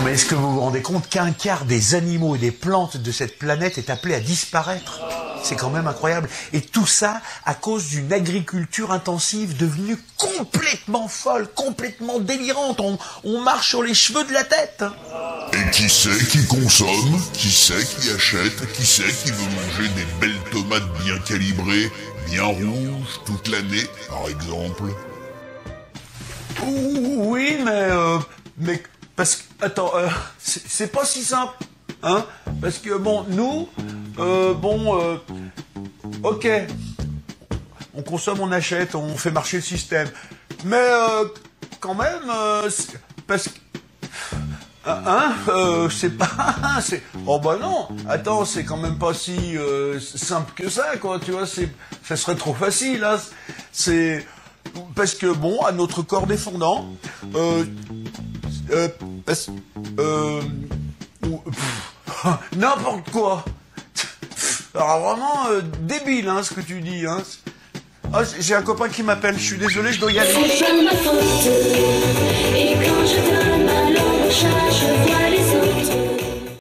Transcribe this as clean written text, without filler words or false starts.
mais est-ce que vous vous rendez compte qu'un quart des animaux et des plantes de cette planète est appelé à disparaître? C'est quand même incroyable. Et tout ça à cause d'une agriculture intensive devenue complètement folle, complètement délirante. On marche sur les cheveux de la tête. Et qui c'est qui consomme? Qui c'est qui achète? Qui c'est qui veut manger des belles tomates bien calibrées, bien rouges, toute l'année, par exemple? Oui, mais parce que attends, c'est pas si simple, hein? Parce que bon, nous, ok, on consomme, on achète, on fait marcher le système, mais quand même, parce que c'est pas, c'est, oh bah non, attends, c'est quand même pas si simple que ça, quoi, tu vois, ça serait trop facile, hein, c'est, parce que bon, à notre corps défendant, n'importe quoi. Alors vraiment débile, hein, ce que tu dis, hein. Ah, j'ai un copain qui m'appelle, je suis désolé, je dois y aller. C'est pas ma faute, et quand je donne ma langue au chat,